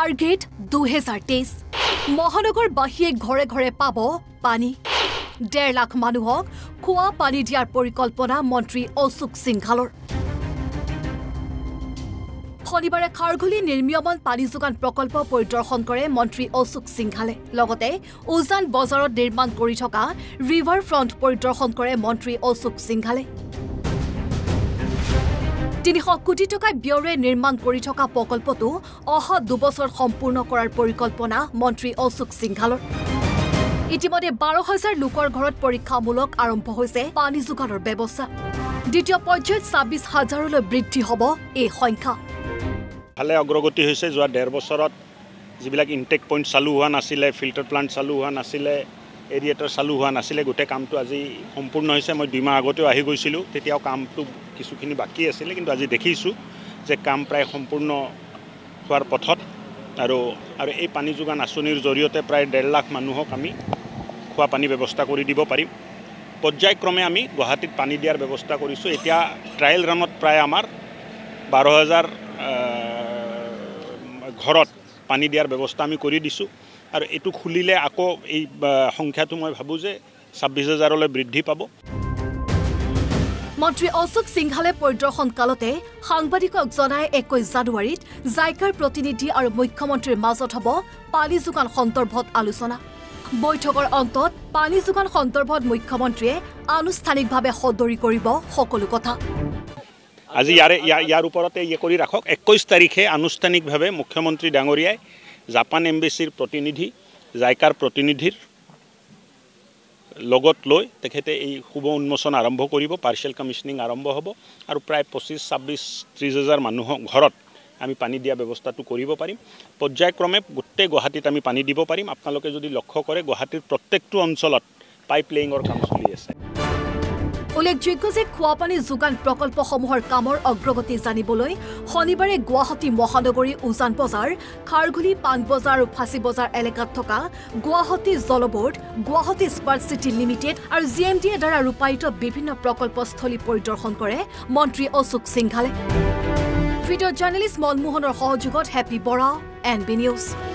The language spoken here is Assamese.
টাৰ্গেট 2023 মহানগৰবাসীয়ে ঘৰে ঘৰে পাব পানী 1.5 লাখ মানুহক খোৱা পানী দিয়াৰ পৰিকল্পনা মন্ত্ৰী অশোক সিংঘালৰ শনিবাৰে খাৰঘুলি নিৰ্মীয়মান পানী যোগান প্ৰকল্প পৰিদৰ্শন কৰে মন্ত্ৰী অশোক সিংঘালে লগতে উজান বজাৰত নিৰ্মাণ কৰি থকা ৰিভাৰ ফ্ৰণ্ট পৰিদৰ্শন কৰে মন্ত্ৰী অশোক সিংঘালে 300 কোটি টকা ব্যয়েৰে নিৰ্মাণ কৰি থকা প্ৰকল্পটো অহা 2 বছৰ সম্পূৰ্ণ কৰাৰ পৰিকল্পনা মন্ত্ৰী অশোক সিংঘালৰ ইতিমধ্যে 12,000 লোকৰ ঘৰত পৰীক্ষামূলক আৰম্ভ হৈছে পানী যোগানৰ ব্যৱস্থা দ্বিতীয় পৰ্যায়ত 26,000 লৈ বৃদ্ধি হ'ব এই সংখ্যা ভালে অগ্ৰগতি হৈছে যোৱা 1.5 বছৰত যিবিলাক ইনটেক পইণ্ট চালু হোৱা নাছিলে ফিল্টাৰ প্লান্ট চালু হোৱা নাছিলে এৰিয়েটৰ চালু হোৱা নাছিলে গোটেই কামটো আজি সম্পূৰ্ণ হৈছে মই 2 মাহ আগতেও আহি গৈছিলোঁ তেতিয়াও কামটো কিছুখিনি বাকি আছিলে কিন্তু আজি দেখিছোঁ যে কাম প্ৰায় সম্পূৰ্ণ হোৱাৰ পথত আৰু এই পানী যোগান আঁচনিৰ জৰিয়তে প্ৰায় 1.5 লাখ মানুহক আমি খোৱা পানী ব্যৱস্থা কৰি দিব পাৰিম পৰ্যায়ক্ৰমে আমি গুৱাহাটীত পানী দিয়াৰ ব্যৱস্থা কৰিছোঁ এতিয়া ট্ৰায়েল ৰানত প্ৰায় আমাৰ 12,000 ঘৰত পানী দিয়াৰ ব্যৱস্থা আমি কৰি দিছোঁ আৰু এটো খুলিলে আকৌ এই সংখ্যাটো মই ভাবো যে 26,000 লৈ বৃদ্ধি পাব মন্ত্ৰী অশোক সিংঘালে পৰিদৰ্শন কালতে সাংবাদিকক জনায় 21 জানুৱাৰীত জাইকাৰ প্ৰতিনিধি আৰু মুখ্যমন্ত্ৰীৰ মাজত হ'ব পানী যোগান সন্দৰ্ভত আলোচনা বৈঠকৰ অন্তত পানী যোগান সন্দৰ্ভত মুখ্যমন্ত্ৰীয়ে আনুষ্ঠানিকভাৱে সদৰি কৰিব সকলো কথা আজি ইয়াৰ ওপৰতে কৰি ৰাখক 21 তাৰিখে আনুষ্ঠানিকভাৱে মুখ্যমন্ত্ৰী ডাঙৰীয়াই জাপান এম্বেছিৰ প্ৰতিনিধি জাইকাৰ প্ৰতিনিধিৰ লগত লৈ তেখেতে এই শুভ উন্মোচন আৰম্ভ কৰিব পাৰ্চিয়েল কমিছনিং আৰম্ভ হ'ব আৰু প্ৰায় 25-26-30,000 মানুহক ঘৰত আমি পানী দিয়া ব্যৱস্থাটো কৰিব পাৰিম পৰ্যায়ক্ৰমে গোটেই গুৱাহাটীত আমি পানী দিব পাৰিম আপোনালোকে যদি লক্ষ্য কৰে গুৱাহাটীৰ প্ৰত্যেকটো অঞ্চলত পাইপ লেইঙৰ কাম চলি আছে উল্লেখযোগ্য যে খোৱাপানী যোগান প্ৰকল্পসমূহৰ কামৰ অগ্ৰগতি জানিবলৈ শনিবাৰে গুৱাহাটী মহানগৰী উজান বজাৰ খাৰঘুলি পাণ বজাৰ আৰু ফাঁচী বজাৰ এলেকাত থকা গুৱাহাটী জলবোৰ্ড গুৱাহাটী স্মাৰ্ট চিটি লিমিটেড আৰু জিএমডিএ দ্বাৰা ৰূপায়িত বিভিন্ন প্ৰকল্পস্থলী পৰিদৰ্শন কৰে মন্ত্ৰী অশোক সিংঘালে ভিডিঅ' জাৰ্নেলিষ্ট মনমোহনৰ সহযোগত হেপী বৰা NB নিউজ